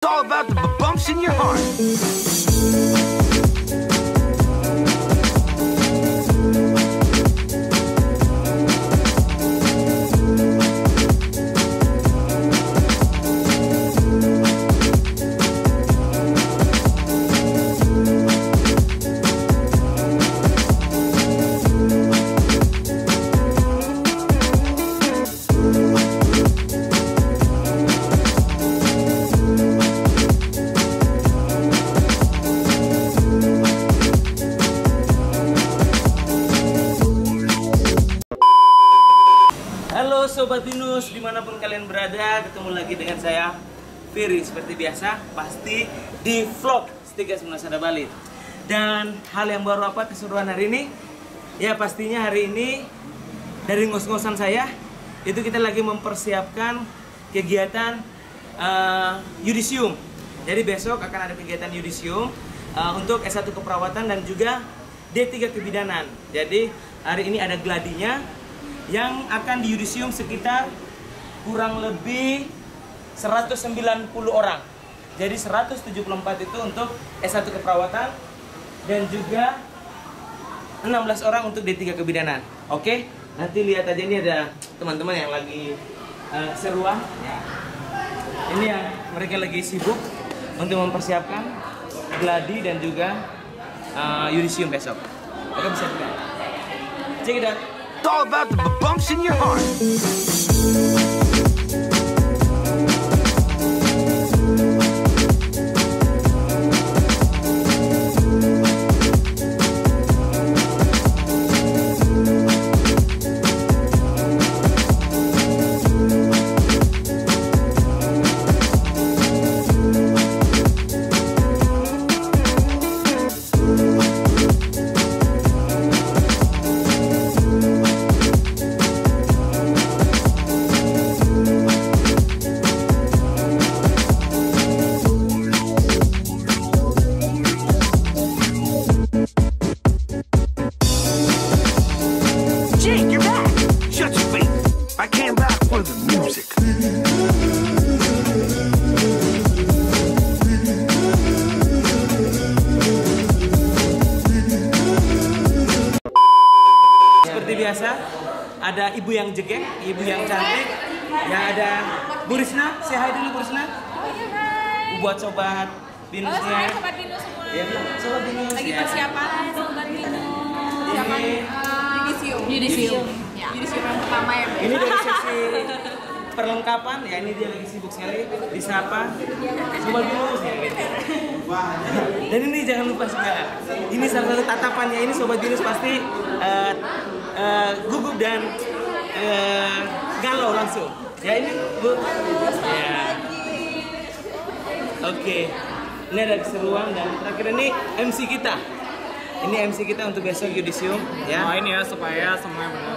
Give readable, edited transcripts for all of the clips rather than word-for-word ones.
all about the bumps in your heart. Halo Sobat Binus, dimanapun kalian berada, ketemu lagi dengan saya Firi. Seperti biasa, pasti di vlog Stigas Menasada Bali. Dan hal yang baru apa keseruan hari ini? Ya pastinya hari ini dari ngos-ngosan saya, itu kita lagi mempersiapkan kegiatan yudisium. Jadi besok akan ada kegiatan yudisium untuk S1 keperawatan dan juga D3 kebidanan. Jadi hari ini ada gladinya yang akan di yudisium sekitar kurang lebih 190 orang. Jadi 174 itu untuk S1 keperawatan dan juga 16 orang untuk D3 kebidanan. Oke, nanti lihat aja, ini ada teman-teman yang lagi seruan. Ini yang mereka lagi sibuk untuk mempersiapkan gladi dan juga yudisium besok. Oke, bisa kita check it out. It's all about the bumps in your heart. Jake, you're back. Shut your face. I came back for the music. Seperti biasa, ada ibu yang jegek, ibu yang cantik. Ya, ada Bu Risna. Say hi dulu Bu Risna. Buat Sobat Binusnya. Hai Sobat Binus semua. Ya, Sobat Binus. Lagi ya. persiapan Sobat Binus. Ini Yudisium. Yudisium yang pertama ya. Ini dari sesi perlengkapan, ya ini dia lagi sibuk sekali disapa Sobat Binus ya gitu. Dan ini jangan lupa juga, ini salah satu tatapannya ini Sobat Binus pasti gugup dan galau langsung. Ya ini Bu. Ya. Oke. Ini ada keseruan dan terakhir ini MC kita. Ini MC kita untuk besok yudisium ya. Oh ini ya supaya semuanya benar.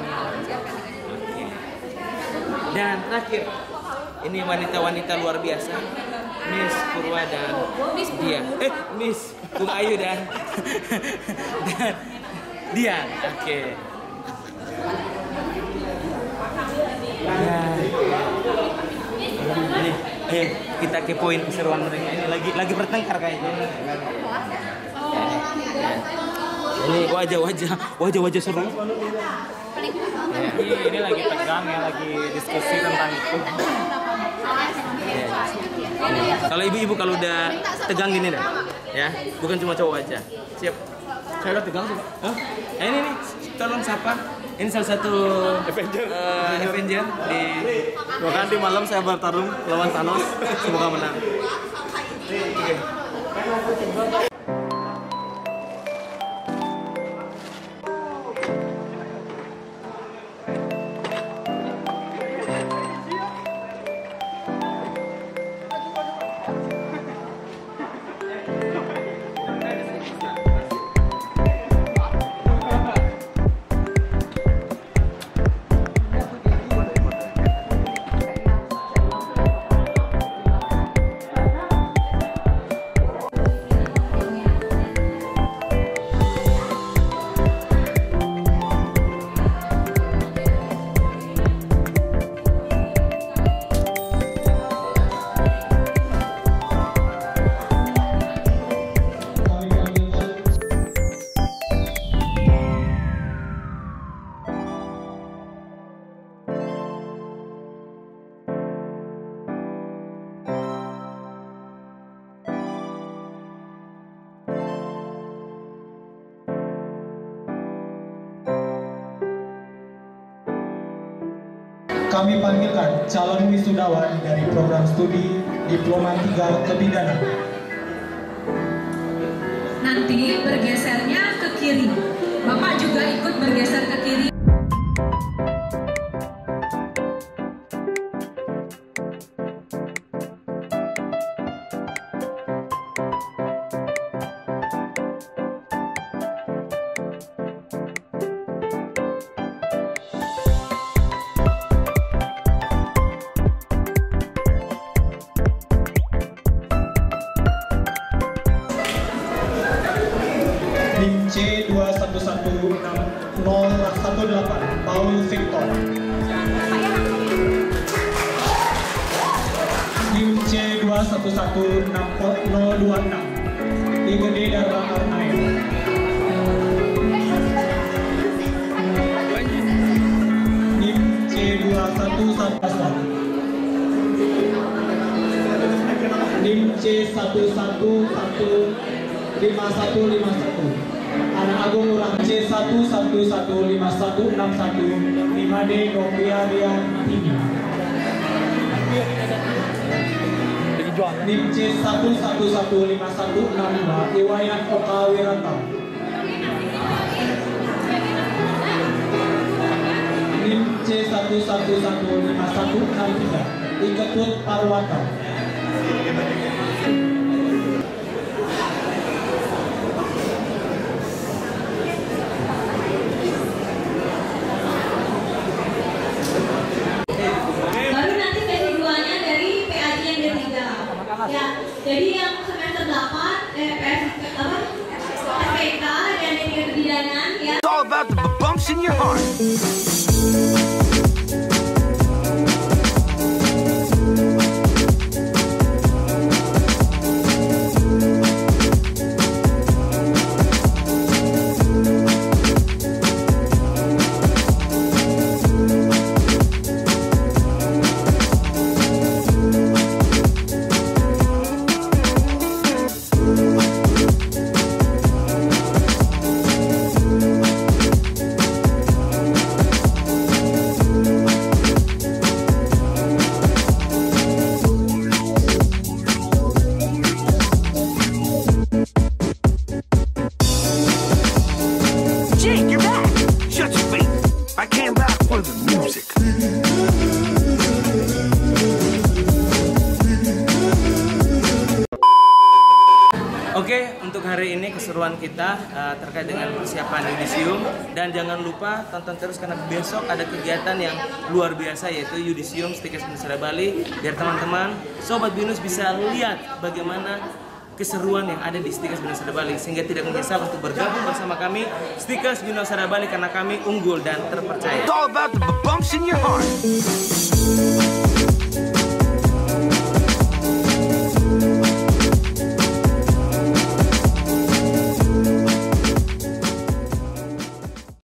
Dan terakhir, ini wanita-wanita luar biasa, Miss Purwa dan dia, Miss Bung Ayu dan Dian. Oke. Nah, ini, kita kepoin keseruan mereka ini lagi bertengkar kayaknya. Ini wajah seru. Ini lagi tegang ya, lagi diskusi tentang itu. Kalau ibu-ibu kalau udah tegang gini dah, ya, bukan cuma cowok aja. Siap. Saya udah tegang sih. Ini nih, tolong siapa? Ini salah satu Avenger di. Bahkan di malam saya bertarung lawan Thanos, semoga menang. Kami panggilkan calon wisudawan dari program studi Diploma 3 Kebidanan. Nanti bergesernya ke kiri. Bapak juga ikut bergeser ke kiri. NIM C21160118 Paul Victor. NIM C21160026 Igede Dharma Arnain. NIM C2111 NIM C115151 Anak Agung Urang C11515161 5D Noviarian Tini. NIM C11515162 Iwayan Oka Wirata. NIM C11515163 Iketut Parwata. Ya, jadi yang semester 8 SPK dan D3 Kebidanan ya. It's all about the bumps in your heart. Jake, you're back. Shut your face. I came back for the music. Oke, untuk hari ini keseruan kita terkait dengan persiapan yudisium, dan jangan lupa tonton terus karena besok ada kegiatan yang luar biasa yaitu yudisium Stikes Binusada Bali, biar teman-teman Sobat Binus bisa lihat bagaimana keseruan yang ada di Stikes Binusada Bali sehingga tidak menyesal untuk bergabung bersama kami Stikes Binusada Bali karena kami unggul dan terpercaya. It's all about the bumps in your heart.